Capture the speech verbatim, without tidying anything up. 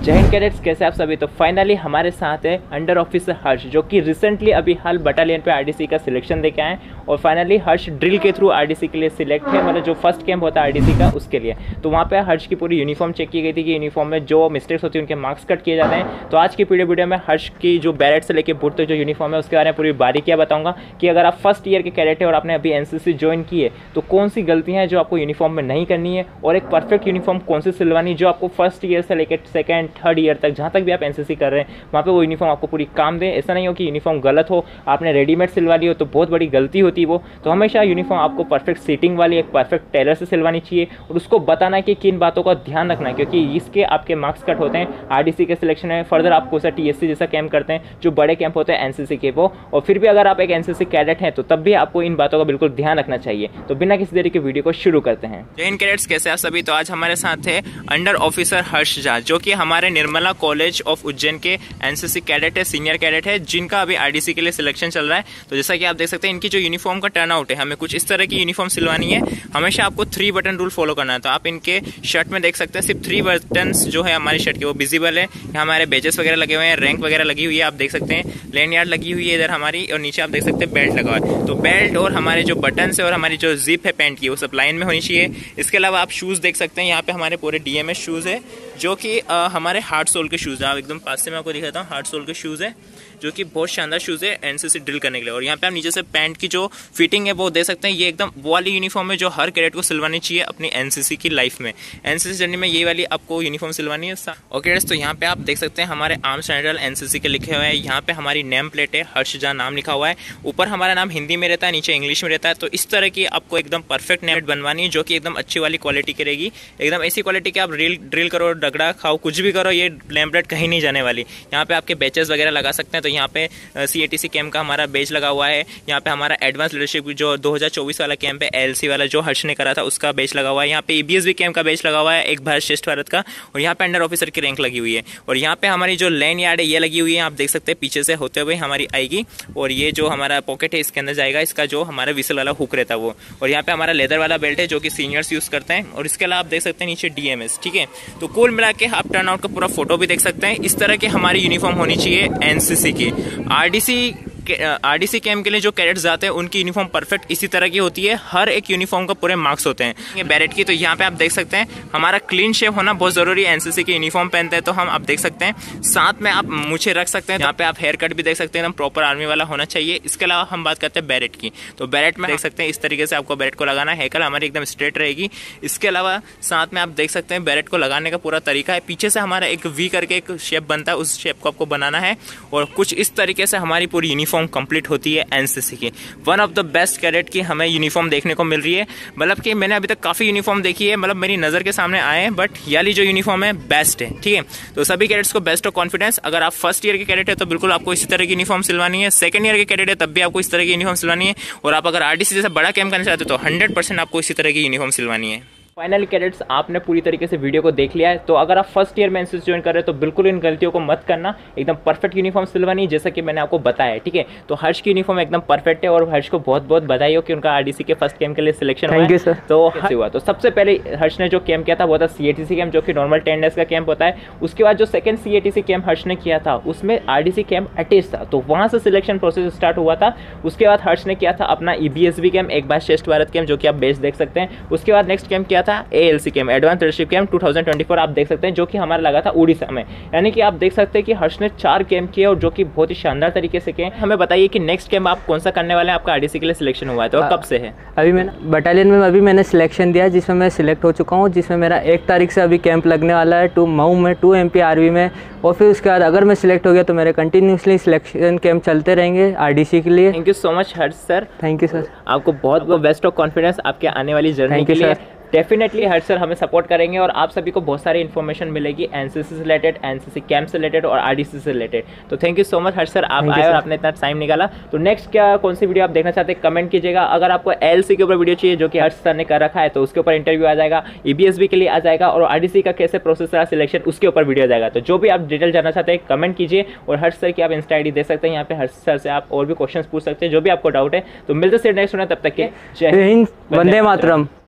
जय हिंद कैडेट्स, कैसे आप सभी। तो फाइनली हमारे साथ है अंडर ऑफिसर हर्ष, जो कि रिसेंटली अभी हाल बटालियन पे आरडीसी का सिलेक्शन देके आए और फाइनली हर्ष ड्रिल के थ्रू आरडीसी के लिए सिलेक्ट है, मतलब जो फर्स्ट कैंप होता है आरडीसी का उसके लिए। तो वहाँ पे हर्ष की पूरी यूनिफॉर्म चेक की गई थी कि यूनिफॉर्म में जो मिस्टेक्स होती है उनके मार्क्स कट किए जाते हैं। तो आज की वीडियो वीडियो में हर्ष की जो बैरेट से लेकर बुट तक जो यूनिफॉर्म है उसके बारे में पूरी बारीकियाँ बताऊँगा कि अगर आप फर्स्ट ईयर के कैडेट है और आपने अभी एनसीसी ज्वाइन की है तो कौन सी गलतियाँ हैं जो आपको यूनिफॉर्म में नहीं करनी है, और एक परफेक्ट यूनिफॉर्म कौन सी सिलवानी जो आपको फर्स्ट ईयर से लेकर सेकेंड थर्ड ईयर तक जहाँ तक भी आप एनसीसी कर रहे हैं वहाँ पे वो यूनिफॉर्म आपको पूरी काम दे। ऐसा नहीं हो कि यूनिफॉर्म गलत हो, आपने रेडीमेड सिलवा ली हो तो बहुत बड़ी गलती होती है वो। तो हमेशा यूनिफॉर्म आपको परफेक्ट सीटिंग वाली एक परफेक्ट टेलर से सिलवानी चाहिए और उसको बताना है कि किन बातों का ध्यान रखना है, क्योंकि इसके आपके मार्क्स कट होते हैं आरडीसी के सिलेक्शन में। फर्दर आप कोई सा टीएससी जैसा कैंप करते हैं जो बड़े कैंप होते हैं एनसीसी के वो, और फिर भी अगर आप एक एनसीसी कैडेट हैं तो तब भी आपको इन बातों का बिल्कुल ध्यान रखना चाहिए। तो बिना किसी देरी के वीडियो को शुरू करते हैं। जय हिंद कैडेट्स, कैसे आप सभी। तो आज हमारे साथ है अंडर ऑफिसर हर्ष झा, जो कि हमारे निर्मला कॉलेज ऑफ उज्जैन के एनसीसी कैडेट है, सीनियर कैडेट है, जिनका अभी आरडीसी के लिए सिलेक्शन चल रहा है। तो जैसा कि आप देख सकते हैं इनकी जो यूनिफॉर्म का टर्न आउट है, हमें कुछ इस तरह की यूनिफॉर्म सिलवानी है। हमेशा आपको थ्री बटन रूल फॉलो करना है। तो आप इनके शर्ट में देख सकते हैं सिर्फ थ्री बटन जो है हमारी शर्ट के वो विजिबल है। यहाँ हमारे बेजेस वगैरह लगे हुए हैं, रैंक वगैरह लगी हुई है, आप देख सकते हैं लेन यार्ड लगी हुई है इधर हमारी, और नीचे आप देख सकते हैं बेल्ट लगा हुआ है। तो बेल्ट और हमारे जो बटन है और हमारी जो जिप है पैंट की वो सब लाइन में होनी चाहिए। इसके अलावा आप शूज देख सकते हैं, यहाँ पे हमारे पूरे डीएमएस शूज है जो कि हमारे हार्ड सोल के शूज है। आप एकदम पास से मैं आपको दिखाता हूँ, हार्ड सोल के शूज है जो कि बहुत शानदार शूज है एनसीसी ड्रिल करने के लिए। और यहाँ पे आप नीचे से पैंट की जो फिटिंग है वो दे सकते हैं। ये एकदम वो वाली यूनिफॉर्म है जो हर कैडेट को सिलवानी चाहिए अपनी एनसीसी की लाइफ में। एनसीसी जर्नी में ये वाली आपको यूनिफॉर्म सिलवानी है। ओके कैडेट्स, तो यहाँ पे आप देख सकते हैं हमारे आर्म्स जनरल एनसीसी के लिखे हुए हैं। यहाँ पे हमारी नेम प्लेट है, हर्ष झा नाम लिखा हुआ है। ऊपर हमारा नाम हिंदी में रहता है, नीचे इंग्लिश में रहता है। तो इस तरह की आपको एकदम परफेक्ट नेम बनवानी है जो कि एकदम अच्छी वाली क्वालिटी की रहेगी। एकदम ऐसी क्वालिटी की आप ड्रिल ड्रिल करो, डगड़ा खाओ, कुछ भी करो, ये नेम प्लेट कहीं नहीं जाने वाली। यहाँ पे आपके बैचेस वगैरह लगा सकते हैं। तो यहाँ पे सीएटीसी कैंप का हमारा बेच लगा हुआ है। यहाँ पे हमारा एडवांस लीडरशिप जो दो हज़ार चौबीस वाला कैंप है, एलसी वाला जो हर्ष ने करा था उसका बेच लगा हुआ है। यहाँ पे ईबीएसबी कैंप का बेच लगा हुआ है, एक भारत श्रेष्ठ भारत का, और यहाँ पे अंडर ऑफिसर की रैंक लगी हुई है। और यहाँ पे हमारी जो लेन यार्ड है ये लगी हुई है, आप देख सकते हैं पीछे से होते हुए हमारी आएगी। और ये जो हमारा पॉकेट है इसके अंदर जाएगा, इसका जो हमारा विसल वाला हुक रहता है वो। और यहाँ पे हमारा लेदर वाला बेल्ट है जो कि सीनियर्स यूज करते हैं। और इसके अलावा आप देख सकते हैं नीचे डीएमएस, ठीक है। तो कुल मिला के आप टर्न आउट का पूरा फोटो भी देख सकते हैं। इस तरह की हमारी यूनिफॉर्म होनी चाहिए एनसीसी की। आरडीसी आरडीसी कैंप के लिए जो कैडेट्स जाते हैं उनकी यूनिफॉर्म परफेक्ट इसी तरह की होती है। हर एक यूनिफॉर्म का पूरे मार्क्स होते हैं ये बैरेट की। तो यहाँ पे आप देख सकते हैं हमारा क्लीन शेप होना बहुत जरूरी है। एनसीसी की यूनिफॉर्म पहनते हैं तो हम आप देख सकते हैं, साथ में आप मूछें रख सकते हैं। यहाँ पे आप हेयर कट भी देख सकते हैं, एकदम प्रॉपर आर्मी वाला होना चाहिए। इसके अलावा हम बात करते हैं बैरेट की। तो बैरेट में देख सकते हैं इस तरीके से आपको बैरेट को लगाना है, हैकल हमारी एकदम स्ट्रेट रहेगी। इसके अलावा साथ में आप देख सकते हैं बैरेट को लगाने का पूरा तरीका है। पीछे से हमारा एक वी करके एक शेप बनता है, उस शेप को आपको बनाना है। और कुछ इस तरीके से हमारी पूरी यूनिफॉर्म कंप्लीट होती है एनसीसी की। One of the best cadet की हमें यूनिफॉर्म देखने को मिल रही है। मतलब कि मैंने अभी तक काफी यूनिफॉर्म देखी है, मतलब मेरी नजर के सामने आए हैं, बट ये वाली जो यूनिफॉर्म है बेस्ट है, ठीक है। तो सभी कैडेट्स को बेस्ट ऑफ कॉन्फिडेंस। अगर आप फर्स्ट ईयर के कैडेट है तो बिल्कुल आपको इसी तरह की यूनिफॉर्म सिलवानी है। सेकंड ईयर के कैडेट है तब भी आपको इस तरह की यूनिफॉर्म सिलवानी है। और आप अगर आरडीसी जैसा बड़ा कैंप करना चाहते हो तो हंड्रेड परसेंट आपको इसी तरह की यूनिफॉर्म सिलवानी है। फाइनली कैडेट्स, आपने पूरी तरीके से वीडियो को देख लिया है। तो अगर आप फर्स्ट ईयर में एनसीसी ज्वाइन कर रहे हो तो बिल्कुल इन गलतियों को मत करना। एकदम परफेक्ट यूनिफॉर्म सिलवानी जैसा कि मैंने आपको बताया, ठीक है। तो हर्ष की यूनिफॉर्म एकदम परफेक्ट है और हर्ष को बहुत बहुत बधाई हो कि उनका आरडीसी के फर्स्ट कैंप के लिए सिलेक्शन हुआ है। सर। तो हुआ तो सबसे पहले हर्ष ने जो कैंप किया था वो था सीएटीसी कैंप, जो कि नॉर्मल टेन डेज का कैंप होता है। उसके बाद जो सेकंड सीएटीसी कैंप हर्ष ने किया था उसमें आरडीसी कैंप अटैच था, तो वहाँ से सिलेक्शन प्रोसेस स्टार्ट हुआ था। उसके बाद हर्ष ने किया था अपना ईबीएसबी कैंप, एक बार श्रेष्ठ भारत कैंप, जो कि आप बेस देख सकते हैं। उसके बाद नेक्स्ट कैंप किया था ALC camp, advance leadership camp दो हज़ार चौबीस, आप देख सकते हैं, जो कि हमारा लगा था उड़ीसा में। यानी कि आप देख सकते हैं कि हर्ष ने चार कैंप किए और जो कि बहुत ही शानदार तरीके से किए। हमें बताइए कि नेक्स्ट कैंप आप कौन सा करने वाले हैं, आपका आरडीसी के लिए सिलेक्शन हुआ है तो और कब से है? अभी मैंने बटालियन में अभी मैंने सिलेक्शन दिया जिसमें मैं सिलेक्ट हो चुका हूँ, जिसमें मेरा एक तारीख से अभी कैंप लगने वाला है टू मऊ में, टू एमपी आरवी में। और फिर उसके बाद अगर मैं सिलेक्ट हो गया तो मेरे कंटिन्यूसली सिलेक्शन कैंप चलते रहेंगे आरडीसी के लिए। Thank you so much Harsh sir. Thank you sir. आपको बहुत बहुत बेस्ट ऑफ कॉन्फिडेंस आपके आने वाली जर्नी के लिए। डेफिनेटली हर्ष सर हमें सपोर्ट करेंगे और आप सभी को बहुत सारी इन्फॉर्मेशन मिलेगी एनसीसी से रिलेटेड, एनसीसी कैंप से रिलेटेड और आरडीसी से रिलेटेड। तो thank you so much Harsh sir, आप आए और आपने इतना टाइम निकाला। तो नेक्स्ट क्या कौन सी वीडियो आप देखना चाहते हैं कमेंट कीजिएगा। अगर आपको एलसी के ऊपर वीडियो चाहिए जो कि हर्ष सर ने कर रखा है तो उसके ऊपर इंटरव्यू आ जाएगा, ईबीएसबी के लिए आ जाएगा, और आरडीसी का कैसे प्रोसेस रहा सिलेक्शन उसके ऊपर वीडियो आ जाएगा। तो जो भी आप डिटेल जानना चाहते हैं कमेंट कीजिए। और हर्ष सर की आप इंस्टा आईडी दे सकते हैं, यहाँ पे हर्ष सर से आप और भी क्वेश्चन पूछ सकते हैं जो भी आपको डाउट है। तो मिलते हैं नेक्स्ट, तब तक के जय हिंद, वंदे मातरम।